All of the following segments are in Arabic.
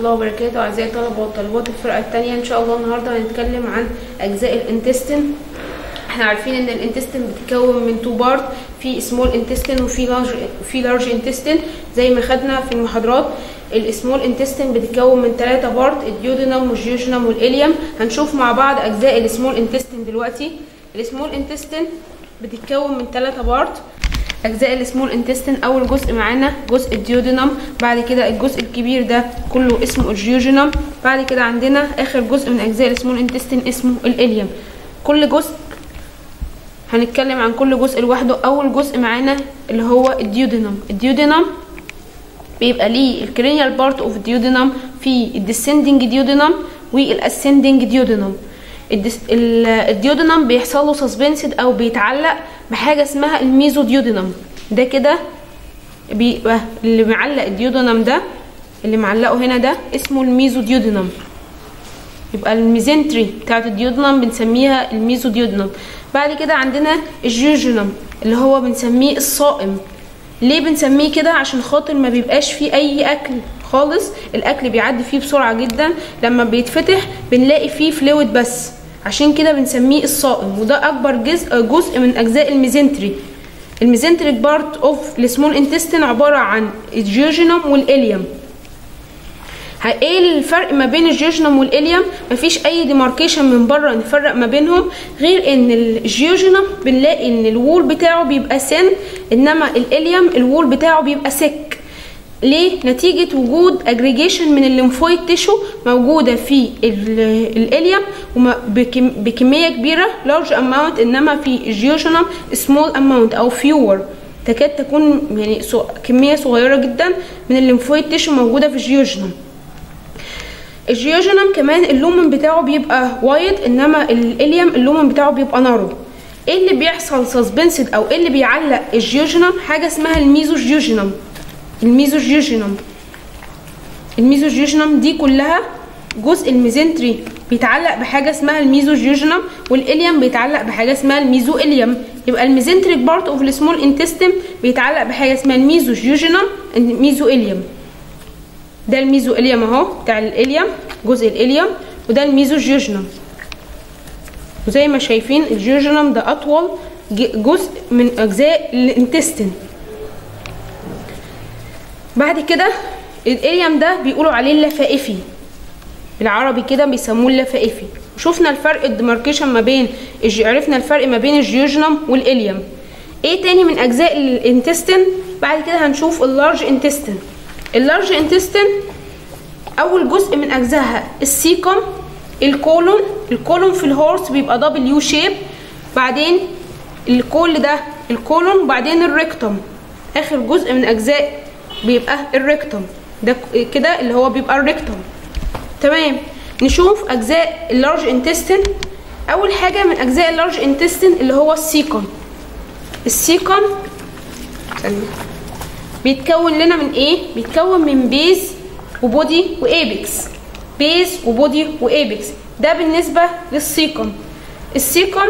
الله وبركاته. اعزائي الطلبه والطالبات الفرقه الثانيه، ان شاء الله النهارده هنتكلم عن اجزاء الانتستين. احنا عارفين ان الانتستين بتتكون من 2 بارت، في سمول انتستين وفي لارج انتستين زي ما خدنا في المحاضرات. السمول انتستين بتتكون من 3 بارت، الديودينم والجيوجينم والإليم. هنشوف مع بعض اجزاء السمول انتستين دلوقتي. السمول انتستين بتتكون من 3 بارت. اجزاء السمول انتستين، اول جزء معانا جزء الديودينم، بعد كده الجزء الكبير ده كله اسمه الجيوجينم، بعد كده عندنا اخر جزء من اجزاء السمول انتستين اسمه الإليم. كل جزء هنتكلم عن كل جزء لوحده. اول جزء معانا اللي هو الديودينم. الديودينم بيبقى ليه الكرينيال بارت اوف الديودينم، في الديسندنج ديودينم والاسندنج ديودينم. الديودينم بيحصل له سسبنسد او بيتعلق بحاجه اسمها الميزو ديودينم. ده كده بيبقى اللي معلق الديودينم ده، اللي معلقه هنا ده اسمه الميزو ديودينم. يبقى الميزنتري بتاعت الديودينم بنسميها الميزو ديودينم. بعد كده عندنا الجيوجينم اللي هو بنسميه الصائم. ليه بنسميه كده؟ عشان خاطر ما بيبقاش فيه اي اكل خالص، الاكل بيعدي فيه بسرعه جدا. لما بيتفتح بنلاقي فيه فلويد بس، عشان كده بنسميه الصائم. وده اكبر جزء من اجزاء الميزنتري. الميزنتريك بارت اوف السمول انتستين عباره عن الجيوجينم والإليم. ايه الفرق ما بين الجيوجينم والإليم؟ مفيش اي ديماركيشن من بره نفرق ما بينهم، غير ان الجيوجينم بنلاقي ان الوول بتاعه بيبقى سن، انما الإليم الوول بتاعه بيبقى سك. ليه؟ نتيجة وجود اجريجيشن من الليمفويد تيشو موجودة في الإليم بكمية كبيرة large amount، انما في الجيوجينم small amount او fewer، تكاد تكون يعني كمية صغيرة جدا من الليمفويد تيشو موجودة في الجيوجينم. الجيوجينم كمان اللومن بتاعه بيبقى وايد، انما الإليم اللومن بتاعه بيبقى نارو. ايه اللي بيحصل سسبنسد او ايه اللي بيعلق الجيوجينم؟ حاجه اسمها الميزوجيوجينم. الميزوجيوجينم دي كلها جزء الميزنتري بيتعلق بحاجه اسمها الميزوجيوجينم، والإليم بيتعلق بحاجه اسمها الميزو إليم. يبقى الميزنتريك بارت اوف السمول انتستين بيتعلق بحاجه اسمها الميزوجيوجينم الميزو إليم. ده الميزو إليم اهو بتاع الإليم، جزء الإليم، وده الميزوجيوجينم. وزي ما شايفين الجيوجينم ده اطول جزء من اجزاء الانتستين. بعد كده الإليم ده بيقولوا عليه اللفائفي، بالعربي كده بيسموه اللفائفي. وشوفنا الفرق الديماركيشن ما بين عرفنا الفرق ما بين الجيوجينم والإليم. ايه تاني من اجزاء الانتستين؟ بعد كده هنشوف اللارج انتستين. اللارج انتستين اول جزء من اجزائها السيكم، الكولون في الهورس بيبقى دبليو شيب، بعدين الكول ده الكولون، وبعدين الريكتوم. اخر جزء من اجزاء بيبقى الريكتوم ده كده اللي هو بيبقى الريكتوم. تمام، نشوف اجزاء اللارج انتستين. اول حاجه من اجزاء اللارج انتستين اللي هو السيكم. السيكم بيتكون لنا من ايه؟ بيتكون من بيز وبودي وايبكس. بيز وبودي وايبكس، ده بالنسبه للسيكم. السيكم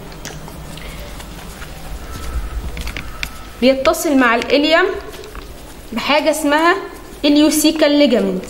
بيتصل مع الإليم بحاجه اسمها اليوسيكال ليجامنت.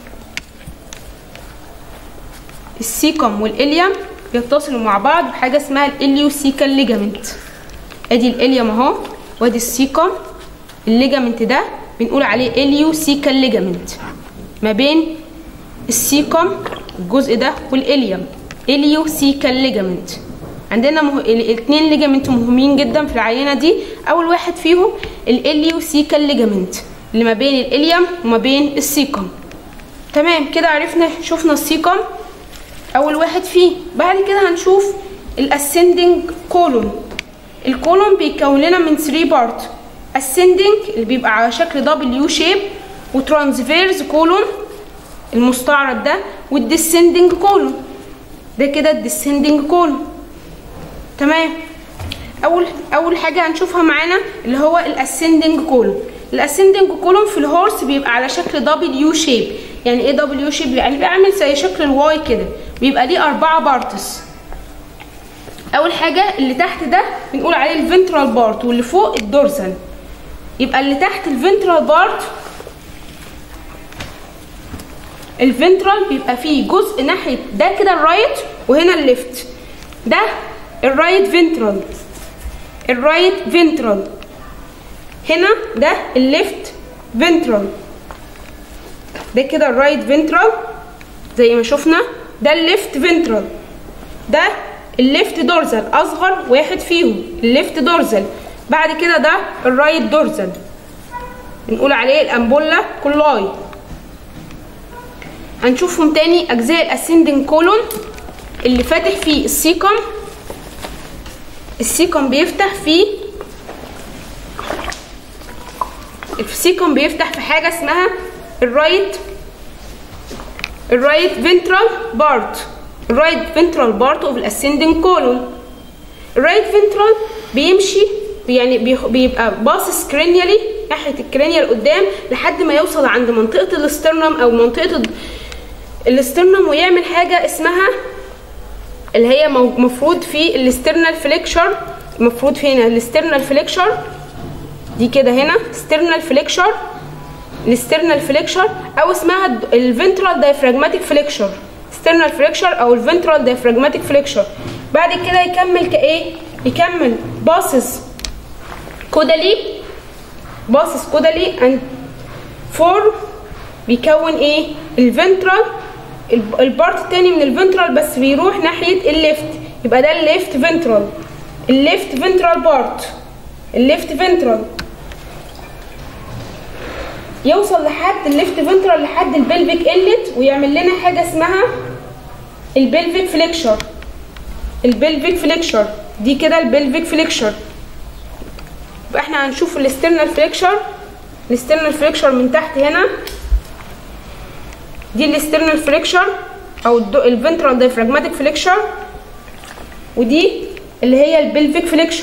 السيكم والإليم بيتصلوا مع بعض بحاجه اسمها اليوسيكال ليجامنت. ادي الإليم اهو، وادي السيكم. الليجامنت ده بنقول عليه اليوسيكال ليجامنت ما بين السيكم الجزء ده والإليم. اليوسيكال ليجامنت. عندنا الاثنين ليجامنت مهمين جدا في العينه دي. اول واحد فيهم اليوسيكال ليجامنت اللي ما بين الإليم وما بين السيكم. تمام كده، عرفنا شفنا السيكم اول واحد فيه. بعد كده هنشوف الاسندنج كولون. الكولون بيتكون لنا من 3 بارت. ascending اللي بيبقى على شكل دبليو شيب، وترانسفيرز كولون المستعرض ده، والديسندنج كولون ده كده الديسندنج كولون. تمام، اول حاجه هنشوفها معانا اللي هو الاسندنج كولون. الاسندنج كولون في الهورس بيبقى على شكل دبليو شيب. يعني ايه دبليو شيب؟ يعني بيعمل زي شكل الواي كده، بيبقى ليه 4 بارتس. اول حاجه اللي تحت ده بنقول عليه الفنترال بارت، واللي فوق الدورسال. يبقى اللي تحت الفنترال بارت الفنترال بيبقى فيه جزء ناحيه ده كده الرايت وهنا الليفت. ده الرايت فنترال، الرايت فنترال. هنا ده الليفت فنترال. ده كده الرايت فنترال زي ما شفنا. ده الليفت فنترال. ده الليفت دورزال، اصغر واحد فيهم الليفت دورزال. بعد كده ده الرايت دورزال، بنقول عليه الامبولا كولاي. هنشوفهم تاني. اجزاء الاسندنج كولون اللي فاتح فيه السيكم. السيكم بيفتح فيه، السيكم بيفتح في حاجه اسمها الرايت فنترال بارت. الرايت فنترال بارت اوف الاسندنج كولون. الرايت فنترال بيمشي يعني بيبقى باصص كرينيالي ناحيه الكرينيال قدام لحد ما يوصل عند منطقه الاسترنم او منطقه الاسترنم، ويعمل حاجه اسمها اللي هي مفروض في الاسترنال فليكشر. المفروض فينا الاسترنال فليكشر دي كده هنا استرنال فليكشر، الاسترنال فليكشر او اسمها الفنترال دايفراجماتيك فليكشر. استرنال فليكشر او الفنترال دايفراجماتيك فليكشر. بعد كده يكمل كايه؟ يكمل باصص كودالي، باصص كودالي اند فور بيكون ايه؟ الفنترال، البارت التاني من الفنترال بس بيروح ناحيه الليفت، يبقى ده الليفت فنترال، الليفت فنترال بارت، الليفت فنترال. يوصل لحد الليفت فنترال لحد البلفيك انلت ويعمل لنا حاجه اسمها البلفيك فليكشر. البلفيك فليكشر دي كده البلفيك فليكشر. يبقى احنا هنشوف الاسترنال فليكشر. الاسترنال فليكشر من تحت هنا دي الاسترنال فليكشر او الفنترال دايفراجماتيك فليكشر، ودي اللي هي البلفيك فليكشر.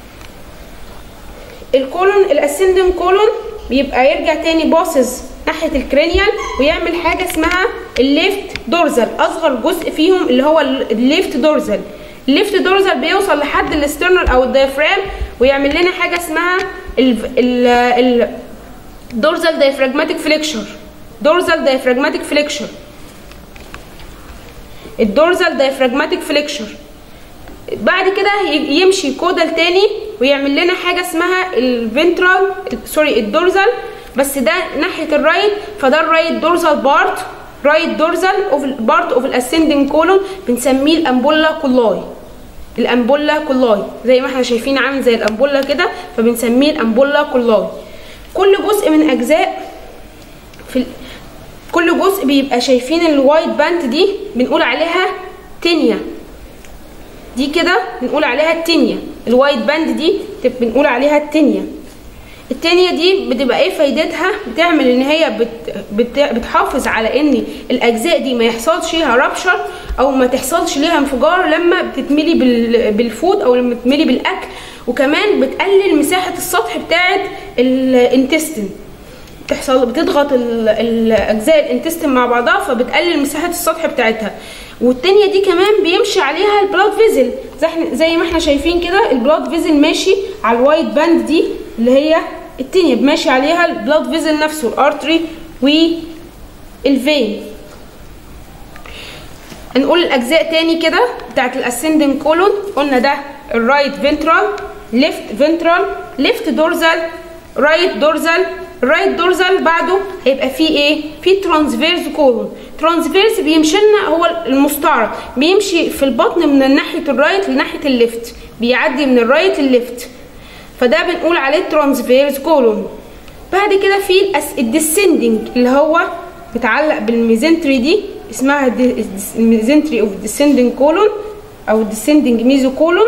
الكولون الاسندنج كولون بيبقى يرجع تاني باصص ناحيه الكرينيال ويعمل حاجه اسمها الليفت دورزال، اصغر جزء فيهم اللي هو الليفت دورزال. الليفت دورزال بيوصل لحد الاسترنال او الدايفرام ويعمل لنا حاجه اسمها الدورزال دايفراجماتيك فليكشر. دورزال دايفراجماتيك فليكشر، الدورزال دايفراجماتيك فليكشر. بعد كده يمشي كودال تاني ويعمل لنا حاجه اسمها الفنترال الدورزال، بس ده ناحيه الرايت، فده الرايت دورزال بارت، رايت دورزال اوف بارت اوف الاسندنج كولون، بنسميه الامبولا كولاي. الامبولا كولاي زي ما احنا شايفين عامل زي الامبولا كده، فبنسميه الامبولا كولاي. كل جزء من اجزاء كل جزء بيبقى شايفين الوايت باند دي بنقول عليها تينيا. دي كده بنقول عليها التينيا. الوايت باند دي بنقول عليها التينيا. التينيا دي بتبقى ايه فايدتها؟ بتعمل ان هي بتحافظ على ان الاجزاء دي ما يحصلش ليها رابشر او ما تحصلش ليها انفجار لما بتتملي بالفود او لما بتتملي بالاكل، وكمان بتقلل مساحه السطح بتاعه الانتستين. بتضغط الاجزاء الانتستين مع بعضها فبتقلل مساحه السطح بتاعتها. والتانية دي كمان بيمشي عليها البلاد فيزل زي ما احنا شايفين كده. البلاد فيزل ماشي على الوايت باند دي اللي هي التانية، ماشي عليها البلاد فيزل نفسه، الارتري والفين. هنقول الاجزاء تاني كده بتاعت الاسندنج كولون. قلنا ده الرايت فنترال، ليفت فنترال، ليفت دورزال، رايت دورزال. الرايت دورزال بعده هيبقى فيه ايه؟ فيه ترانسفيرس كولون. ترانسفيرس بيمشي لنا هو المستعرض، بيمشي في البطن من ناحيه الرايت لناحيه الليفت، بيعدي من الرايت للليفت، فده بنقول عليه ترانسفيرس كولون. بعد كده في الديسندنج اللي هو متعلق بالميزنتري دي، اسمها الميزنتري اوف ديسندنج كولون او الديسندنج ميزو كولون،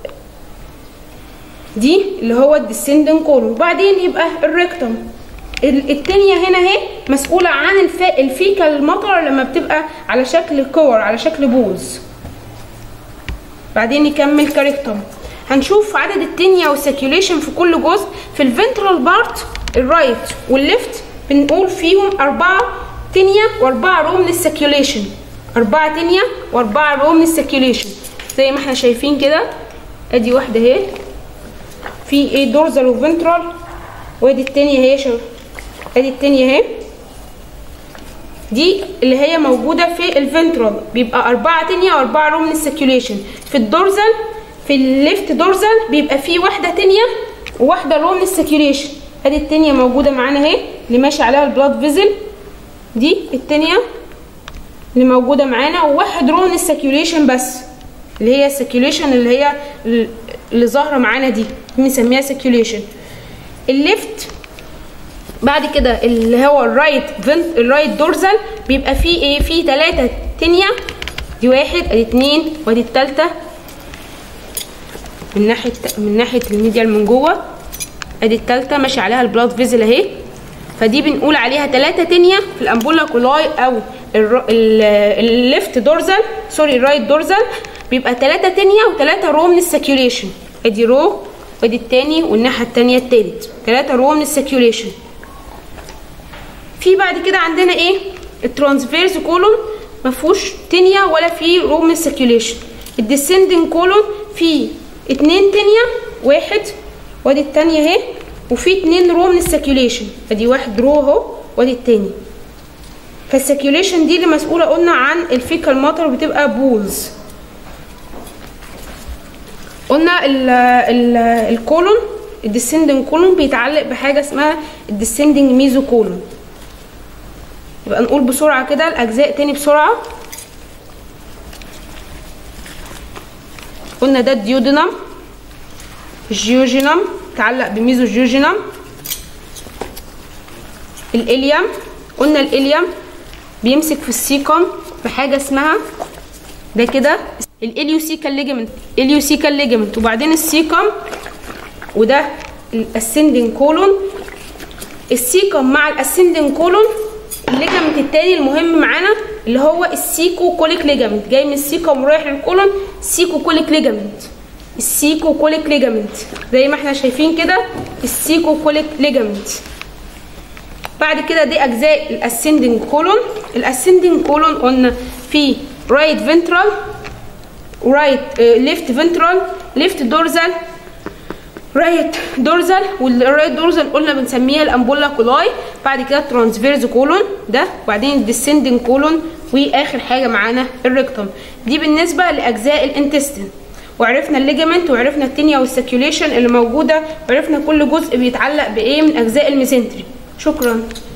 دي اللي هو الديسندنج كولون. وبعدين يبقى الريكتوم. التانية هنا اهي مسؤولة عن الفيكال المطر لما بتبقى على شكل كور، على شكل بوز. بعدين نكمل كاريكتوم. هنشوف عدد التانية والسيركيوليشن في كل جزء. في الفنترال بارت الرايت والليفت بنقول فيهم 4 تانية و4 رو من السيركيوليشن. 4 تانية و4 رو من السيركيوليشن زي ما احنا شايفين كده. ادي واحدة اهي في ايه دورزال وفنترال، وادي التانية اهي ادي التانية اهي. دي اللي هي موجوده في الفنترال، بيبقى 4 تنيا و4 رو من السيركيوليشن. في الدورزال في الليفت دورزال بيبقى فيه واحده تنيا وواحده رو من السيركيوليشن. ادي التنيا موجوده معانا اهي اللي ماشي عليها البلاد فيزل، دي التنيا اللي موجوده معانا، وواحد رو من السيركيوليشن بس اللي هي السيركيوليشن اللي هي اللي ظاهره معانا دي بنسميها سيركيوليشن. الليفت بعد كده اللي هو الرايت دورزال بيبقى فيه ايه؟ فيه 3 تنيا، دي واحد ادي 2 وادي التالتة من ناحيه الميديال من جوه، ادي التالتة ماشي عليها البلاد فيزل اهي. فدي بنقول عليها 3 تنيا في الامبولا كولاي او الليفت دورزال سوري الرايت دورزال بيبقى 3 تنيا و3 رو من السيركيوليشن. ادي رو وادي التاني والناحيه التانيه التالت، 3 رو من السيركيوليشن. في بعد كده عندنا ايه؟ الترانسفيرز كولون مفهوش تنيا ولا فيه رو من السيركيوليشن. الديسندنج كولون فيه 2 تنيا واحد وادي التانيه اهي، وفي 2 رو من السيركيوليشن، ادي واحد رو اهو وادي التاني. فالسيركيوليشن دي اللي مسؤوله قلنا عن الفيكال ماتر بتبقى بولز. قلنا الكولون الديسندنج كولون بيتعلق بحاجه اسمها الديسندنج ميزو كولون. يبقى نقول بسرعه كده الاجزاء تاني بسرعه. قلنا ده الديودينم، الجيوجينم تعلق بميزو جيوجينم. الاليم قلنا الاليم بيمسك في السيكم بحاجه اسمها ده كده الاليوسيكال ليجمنت، وبعدين السيكم، وده الاسندنج كولون. السيكم مع الاسندنج كولون الليجمنت التاني المهم معانا اللي هو السيكو كوليك ليجمنت، جاي من السيكم ورايح للكولون، سيكو كوليك ليجمنت. السيكو كوليك ليجمنت زي ما احنا شايفين كده السيكو كوليك ليجمنت. بعد كده دي اجزاء الاسندنج كولون. الاسندنج كولون قلنا في رايت فنترال ورايت ليفت فنترال، ليفت دورزال، رايت دورزال، والرايت دورزال قلنا بنسميها الامبولا كولاي. بعد كده الترانسفيرز كولون ده، وبعدين الديسندنج كولون، واخر حاجه معانا الريكتوم. دي بالنسبه لاجزاء الانتستين. وعرفنا الليجمنت وعرفنا التنيا والسيركيوليشن اللي موجوده، وعرفنا كل جزء بيتعلق بايه من اجزاء الميزنتري. شكرا.